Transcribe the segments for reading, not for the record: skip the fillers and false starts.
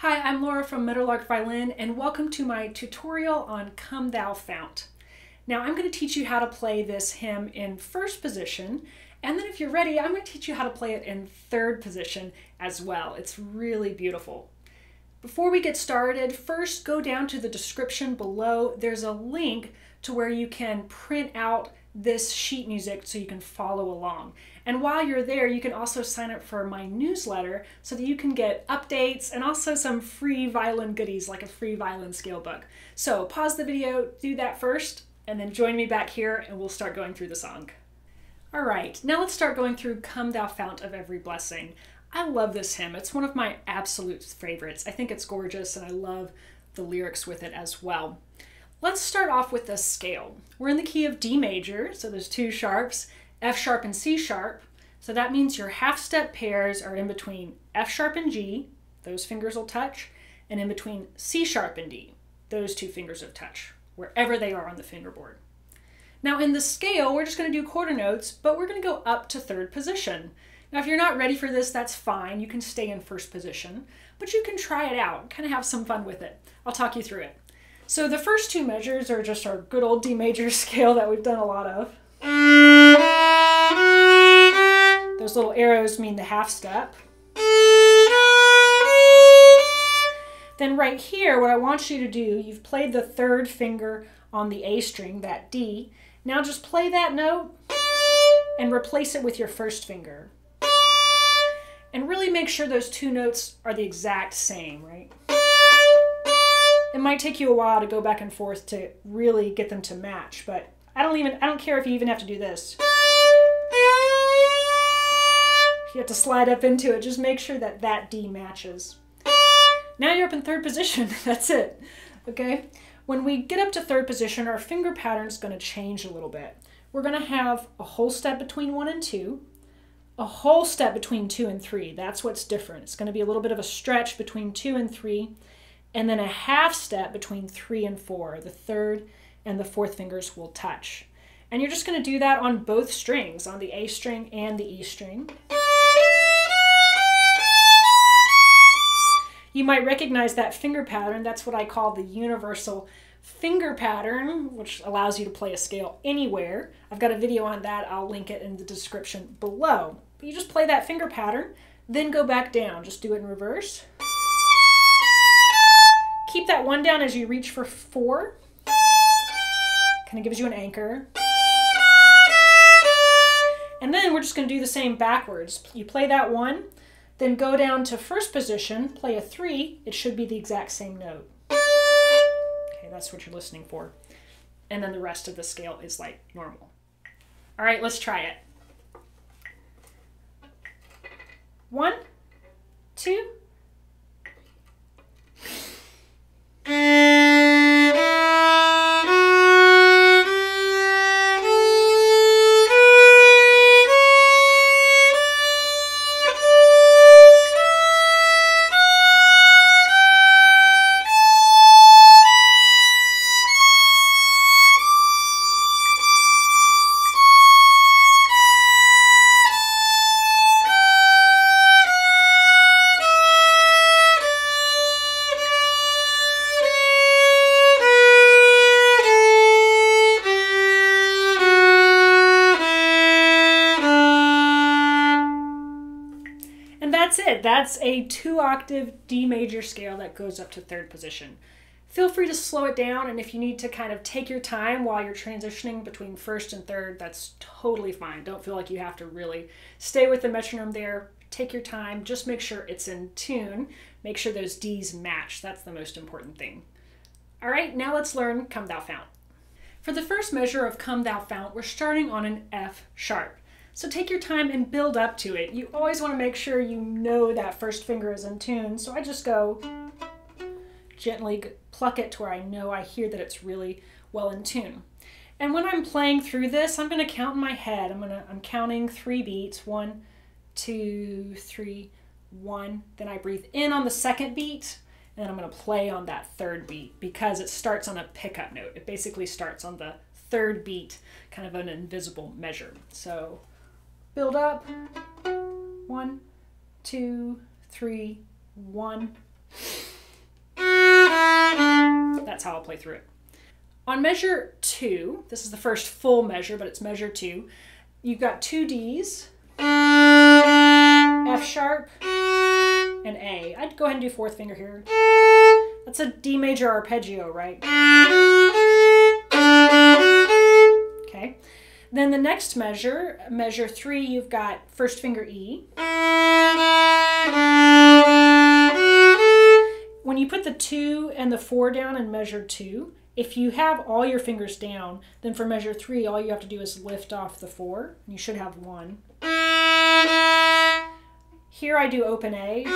Hi, I'm Laura from Meadowlark Violin, and welcome to my tutorial on Come Thou Fount. Now I'm going to teach you how to play this hymn in first position, and then if you're ready, I'm going to teach you how to play it in third position as well. It's really beautiful. Before we get started, first go down to the description below. There's a link to where you can print out this sheet music so you can follow along. And while you're there, you can also sign up for my newsletter so that you can get updates and also some free violin goodies like a free violin scale book. So pause the video, do that first, and then join me back here and we'll start going through the song. All right, now let's start going through Come Thou Fount of Every Blessing. I love this hymn. It's one of my absolute favorites. I think it's gorgeous and I love the lyrics with it as well. Let's start off with the scale. We're in the key of D major, so there's two sharps, F sharp and C sharp. So that means your half step pairs are in between F sharp and G, those fingers will touch, and in between C sharp and D, those two fingers will touch, wherever they are on the fingerboard. Now in the scale, we're just going to do quarter notes, but we're going to go up to third position. Now if you're not ready for this, that's fine. You can stay in first position, but you can try it out, kind of have some fun with it. I'll talk you through it. So the first two measures are just our good old D major scale that we've done a lot of. Those little arrows mean the half step. Then right here, what I want you to do, you've played the third finger on the A string, that D. Now just play that note and replace it with your first finger. And really make sure those two notes are the exact same, right? It might take you a while to go back and forth to really get them to match, but I don't care if you even have to do this. You have to slide up into it. Just make sure that that D matches. Now you're up in third position. That's it. Okay? When we get up to third position, our finger pattern is going to change a little bit. We're going to have a whole step between 1 and 2, a whole step between 2 and 3. That's what's different. It's going to be a little bit of a stretch between 2 and 3, and then a half step between 3 and 4. The third and the fourth fingers will touch. And you're just going to do that on both strings, on the A string and the E string. You might recognize that finger pattern. That's what I call the universal finger pattern, which allows you to play a scale anywhere. I've got a video on that. I'll link it in the description below. But you just play that finger pattern, then go back down. Just do it in reverse. Keep that 1 down as you reach for 4. Kind of gives you an anchor. And then we're just going to do the same backwards. You play that 1, then go down to first position, play a 3. It should be the exact same note. Okay, that's what you're listening for. And then the rest of the scale is like normal. All right, let's try it. 1, 2. That's it. That's a 2-octave D major scale that goes up to third position. Feel free to slow it down, and if you need to kind of take your time while you're transitioning between first and third, that's totally fine. Don't feel like you have to really stay with the metronome there. Take your time. Just make sure it's in tune. Make sure those D's match. That's the most important thing. All right, now let's learn Come Thou Fount. For the first measure of Come Thou Fount, we're starting on an F sharp. So take your time and build up to it. You always want to make sure you know that first finger is in tune. So I just go gently pluck it to where I know I hear that it's really well in tune. And when I'm playing through this, I'm going to count in my head. I'm counting 3 beats. 1, 2, 3, 1. Then I breathe in on the second beat, and then I'm going to play on that third beat because it starts on a pickup note. It basically starts on the third beat, kind of an invisible measure. So build up, 1, 2, 3, 1. That's how I'll play through it. On measure 2, this is the first full measure, but it's measure 2, you've got 2 Ds, F sharp, and A. I'd go ahead and do 4th finger here. That's a D major arpeggio, right? Okay. Then the next measure, measure 3, you've got 1st finger E. When you put the 2 and the 4 down in measure 2, if you have all your fingers down, then for measure 3, all you have to do is lift off the 4. You should have 1. Here I do open A.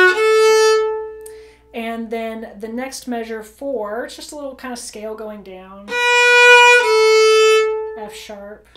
And then the next measure 4, it's just a little kind of scale going down. F sharp.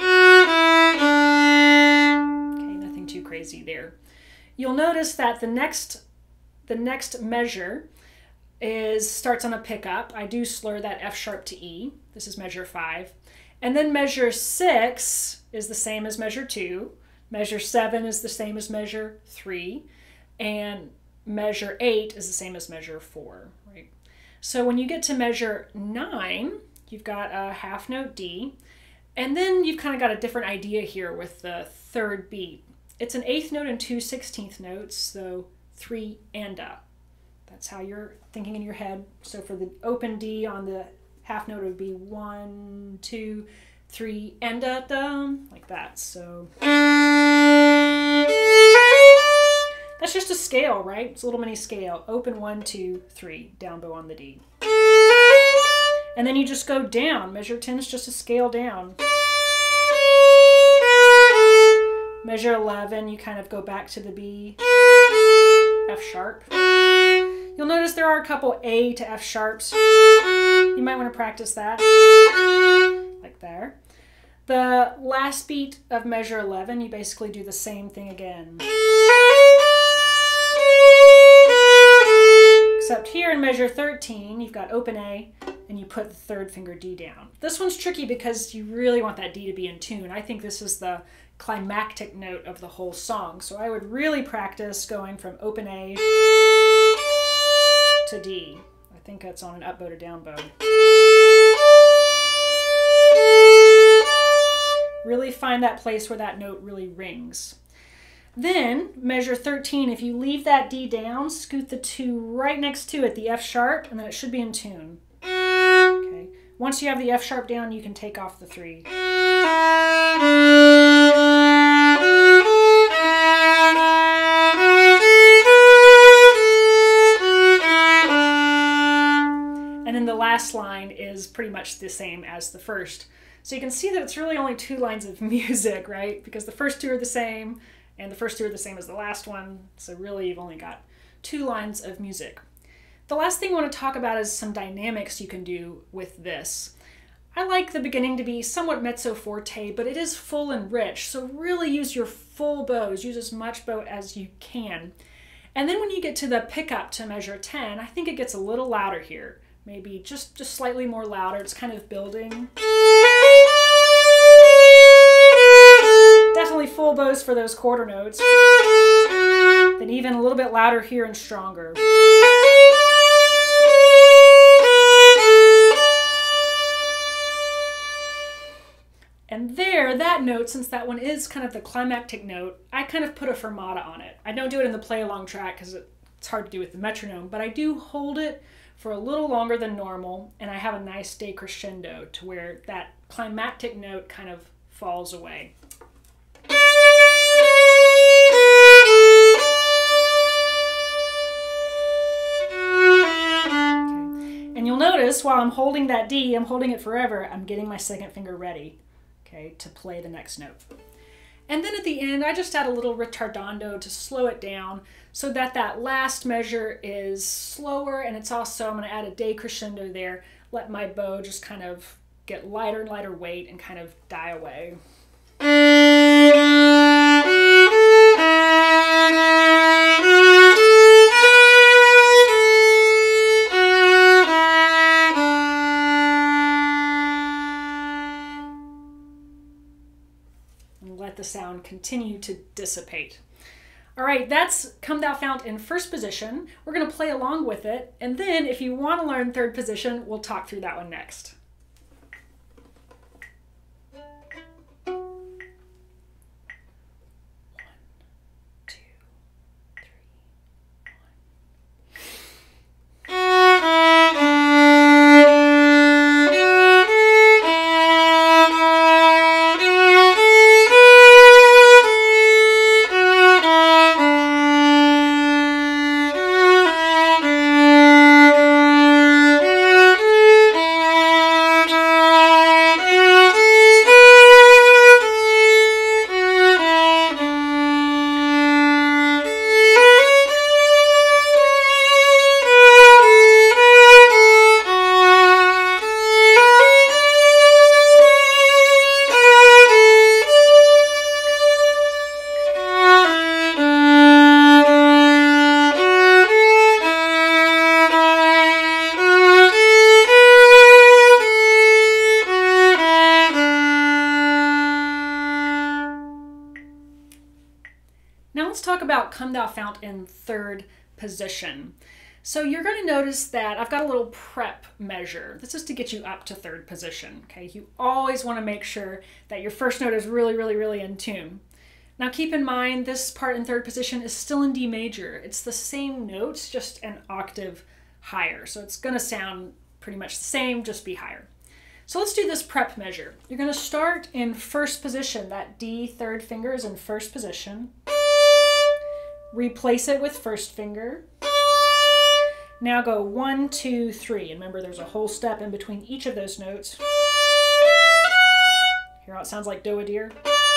Okay, nothing too crazy there. You'll notice that the next measure starts on a pickup. I do slur that F sharp to E. This is measure 5. And then measure 6 is the same as measure 2. Measure 7 is the same as measure 3. And measure 8 is the same as measure 4. Right? So when you get to measure 9, you've got a half note D. And then you've kind of got a different idea here with the 3rd beat. It's an 8th note and 2 16th notes, so 3 and a. That's how you're thinking in your head. So for the open D on the half note, it would be 1, 2, 3, and a, like that. So that's just a scale, right? It's a little mini scale. Open 1, 2, 3, down bow on the D. And then you just go down. Measure 10 is just a scale down. Measure 11, you kind of go back to the B, F sharp. You'll notice there are a couple A to F sharps. You might want to practice that, like there. The last beat of measure 11, you basically do the same thing again. Except here in measure 13, you've got open A, and you put the 3rd finger D down. This one's tricky because you really want that D to be in tune. I think this is the climactic note of the whole song. So I would really practice going from open A to D. I think that's on an up bow to down bow. Really find that place where that note really rings. Then measure 13, if you leave that D down, scoot the 2 right next to it, the F sharp, and then it should be in tune. Okay. Once you have the F sharp down, you can take off the 3. And then the last line is pretty much the same as the first. So you can see that it's really only 2 lines of music, right? Because the first 2 are the same, and the first 2 are the same as the last one. So really you've only got 2 lines of music. The last thing I want to talk about is some dynamics you can do with this. I like the beginning to be somewhat mezzo forte, but it is full and rich. So really use your full bows. Use as much bow as you can. And then when you get to the pickup to measure 10, I think it gets a little louder here. Maybe just slightly more louder. It's kind of building. Definitely full bows for those quarter notes. Then even a little bit louder here and stronger. And there, that note, since that one is kind of the climactic note, I kind of put a fermata on it. I don't do it in the play-along track because it's hard to do with the metronome, but I do hold it for a little longer than normal, and I have a nice decrescendo to where that climactic note kind of falls away. And you'll notice while I'm holding that D, I'm holding it forever, I'm getting my 2nd finger ready, okay, to play the next note. And then at the end, I just add a little ritardando to slow it down so that that last measure is slower, and it's also, I'm going to add a decrescendo there, let my bow just kind of get lighter and lighter weight and kind of die away. And let the sound continue to dissipate. All right, that's Come Thou Fount in first position. We're going to play along with it, and then if you want to learn third position, we'll talk through that one next. Now let's talk about Come Thou Fount in third position. So you're going to notice that I've got a little prep measure. This is to get you up to third position. Okay, you always want to make sure that your first note is really in tune. Now keep in mind this part in third position is still in D major. It's the same notes, just an octave higher. So it's going to sound pretty much the same, just be higher. So let's do this prep measure. You're going to start in first position. That D third finger is in first position. Replace it with first finger. Now go 1, 2, 3. And remember, there's a whole step in between each of those notes. Hear how it sounds like do a deer?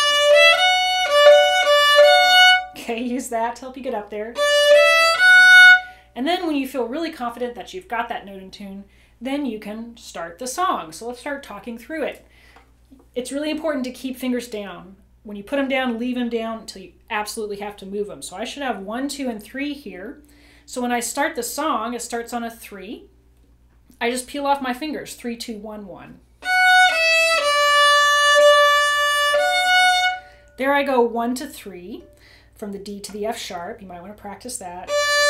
Okay, use that to help you get up there. And then when you feel really confident that you've got that note in tune, then you can start the song. So let's start talking through it. It's really important to keep fingers down. When you put them down, leave them down until you absolutely have to move them. So I should have 1, 2, and 3 here. So when I start the song, it starts on a 3. I just peel off my fingers, 3, 2, 1, 1. There I go 1 to 3, from the D to the F sharp. You might want to practice that.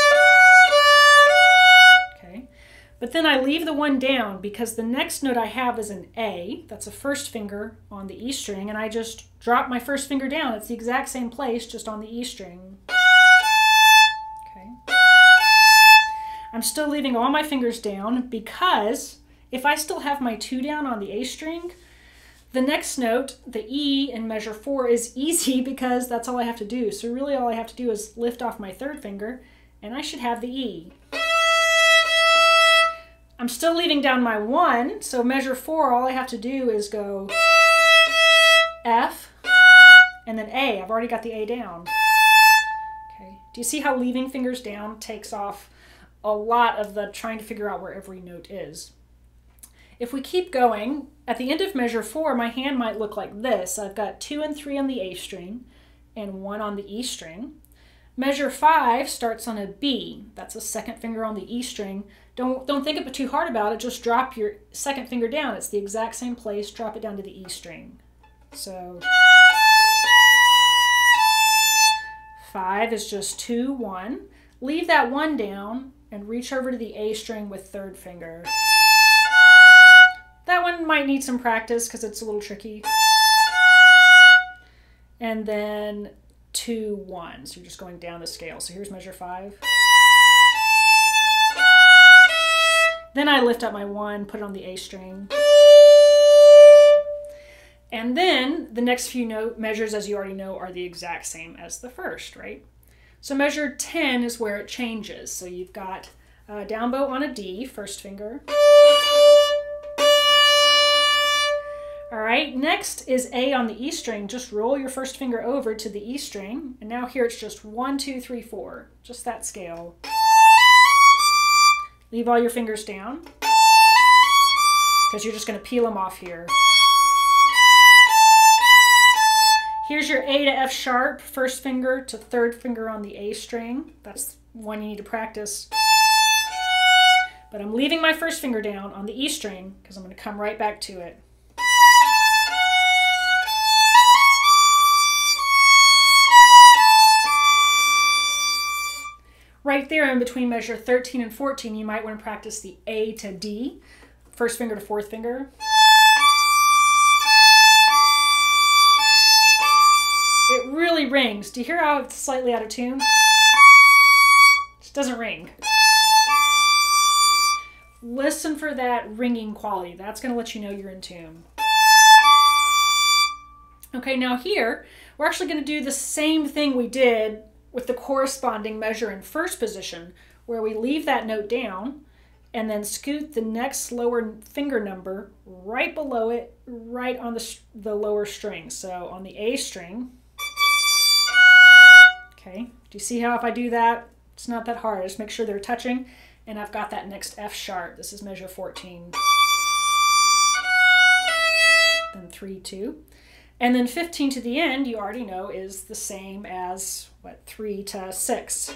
Okay. But then I leave the 1 down because the next note I have is an A. That's a first finger on the E string, and I just drop my first finger down. It's the exact same place, just on the E string. Okay. I'm still leaving all my fingers down because if I still have my 2 down on the A string, the next note, the E in measure 4, is easy because that's all I have to do. So really all I have to do is lift off my third finger, and I should have the E. I'm still leaving down my 1, so measure 4, all I have to do is go F, and then A. I've already got the A down. Okay. Do you see how leaving fingers down takes off a lot of the trying to figure out where every note is? If we keep going, at the end of measure 4, my hand might look like this. I've got 2 and 3 on the A string and 1 on the E string. Measure 5 starts on a B. That's a second finger on the E string. Don't think of it too hard about it. Just drop your second finger down. It's the exact same place. Drop it down to the E string. So 5 is just 2, 1. Leave that 1 down and reach over to the A string with third finger. That one might need some practice because it's a little tricky. And then 2, 1. So you're just going down the scale. So here's measure 5. Then I lift up my 1, put it on the A string. And then the next few measures, as you already know, are the exact same as the first, right? So measure 10 is where it changes. So you've got a down bow on a D, first finger. All right, next is A on the E string. Just roll your first finger over to the E string. And now here it's just 1, 2, 3, 4, just that scale. Leave all your fingers down because you're just going to peel them off here. Here's your A to F sharp, first finger to third finger on the A string. That's one you need to practice. But I'm leaving my first finger down on the E string because I'm going to come right back to it. later in between measure 13 and 14, you might want to practice the A to D, first finger to fourth finger. It really rings. Do you hear how it's slightly out of tune? It just doesn't ring. Listen for that ringing quality. That's going to let you know you're in tune. Okay, now here, we're actually going to do the same thing we did with the corresponding measure in first position, where we leave that note down and then scoot the next lower finger number right below it, right on the lower string. So on the A string. Okay, do you see how if I do that, it's not that hard. I just make sure they're touching, and I've got that next F sharp. This is measure 14. Then 3, 2. And then 15 to the end, you already know, is the same as, what, 3 to 6.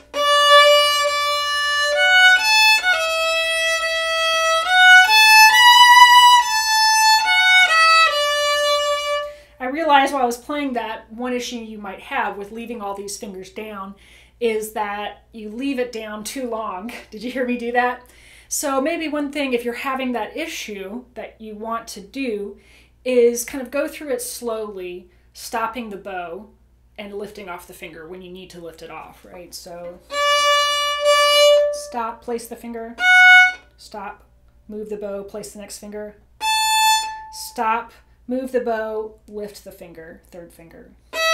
I realized while I was playing that, one issue you might have with leaving all these fingers down is that you leave it down too long. Did you hear me do that? So maybe one thing, if you're having that issue that you want to do, is kind of go through it slowly, stopping the bow and lifting off the finger when you need to lift it off, right? So stop, place the finger, stop, move the bow, place the next finger, stop, move the bow, lift the finger, third finger,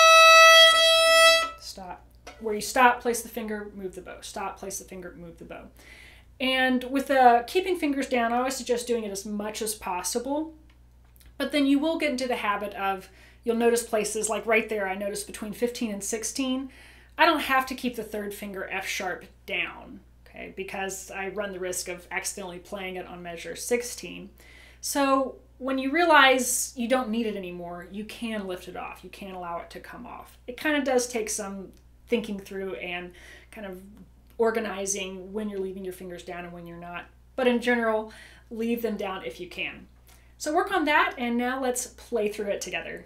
stop. Where you stop, place the finger, move the bow, stop, place the finger, move the bow. And with keeping fingers down, I always suggest doing it as much as possible. But then you will get into the habit of, you'll notice places like right there, I noticed between 15 and 16, I don't have to keep the third finger F sharp down, okay, because I run the risk of accidentally playing it on measure 16. So when you realize you don't need it anymore, you can lift it off. You can allow it to come off. It kind of does take some thinking through and kind of organizing when you're leaving your fingers down and when you're not. But in general, leave them down if you can. So work on that, and now let's play through it together.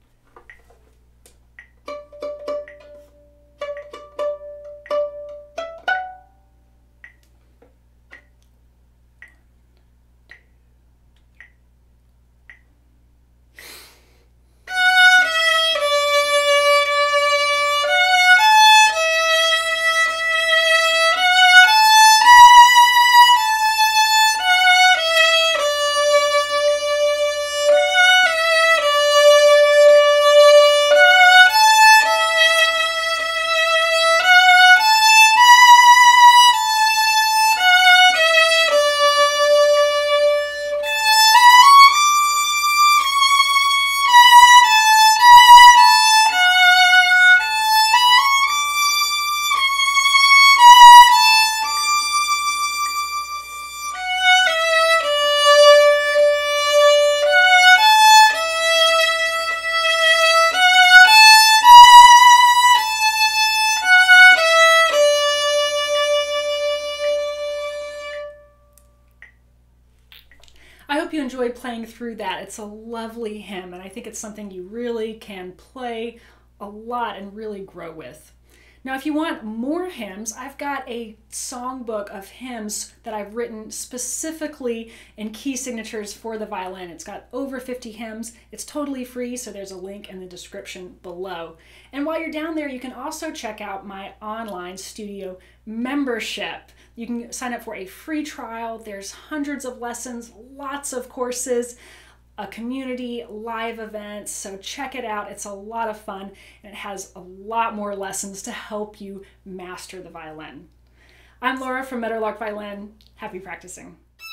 I hope you enjoyed playing through that. It's a lovely hymn, and I think it's something you really can play a lot and really grow with. Now, if you want more hymns, I've got a songbook of hymns that I've written specifically in key signatures for the violin. It's got over 50 hymns. It's totally free, so there's a link in the description below. And while you're down there, you can also check out my online studio membership. You can sign up for a free trial. There's hundreds of lessons, lots of courses, a community, live events, so check it out. It's a lot of fun, and it has a lot more lessons to help you master the violin. I'm Laura from Meadowlark Violin. Happy practicing.